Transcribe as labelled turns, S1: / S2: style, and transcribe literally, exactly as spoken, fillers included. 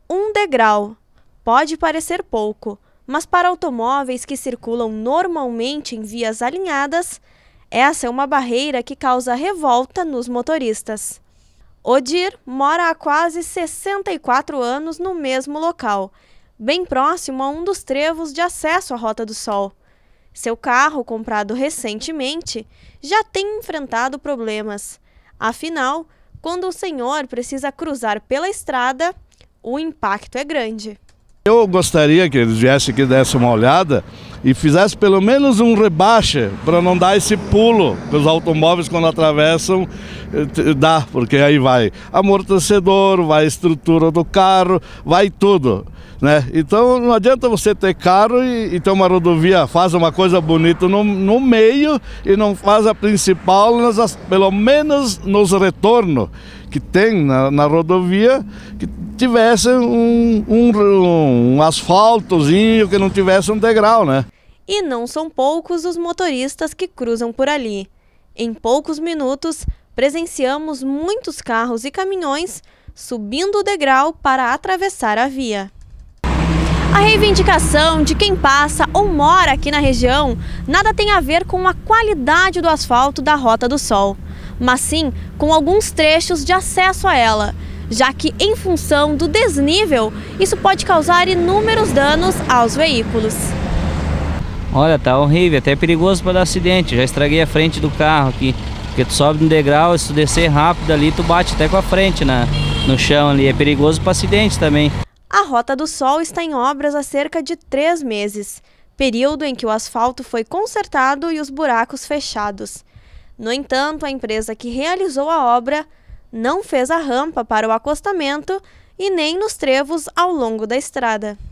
S1: Um degrau. Pode parecer pouco, mas para automóveis que circulam normalmente em vias alinhadas, essa é uma barreira que causa revolta nos motoristas. Odir mora há quase sessenta e quatro anos no mesmo local, bem próximo a um dos trevos de acesso à Rota do Sol. Seu carro, comprado recentemente, já tem enfrentado problemas. Afinal, quando o senhor precisa cruzar pela estrada, o impacto é grande.
S2: Eu gostaria que eles viessem aqui, dessem uma olhada e fizessem pelo menos um rebaixe para não dar esse pulo que os automóveis quando atravessam dá, porque aí vai amortecedor, vai estrutura do carro, vai tudo, né? Então não adianta você ter carro e, e ter uma rodovia, faz uma coisa bonita no, no meio e não faz a principal, nas, pelo menos nos retornos que tem na, na rodovia, que tivesse um, um, um asfaltozinho, que não tivesse um degrau, né?
S1: E não são poucos os motoristas que cruzam por ali. Em poucos minutos, presenciamos muitos carros e caminhões subindo o degrau para atravessar a via. A reivindicação de quem passa ou mora aqui na região nada tem a ver com a qualidade do asfalto da Rota do Sol, mas sim com alguns trechos de acesso a ela, já que, em função do desnível, isso pode causar inúmeros danos aos veículos.
S3: Olha, tá horrível, até perigoso para dar acidente. Já estraguei a frente do carro aqui, porque tu sobe no degrau, se tu descer rápido ali, tu bate até com a frente na, no chão ali, é perigoso para acidente também.
S1: A Rota do Sol está em obras há cerca de três meses, período em que o asfalto foi consertado e os buracos fechados. No entanto, a empresa que realizou a obra não fez a rampa para o acostamento e nem nos trevos ao longo da estrada.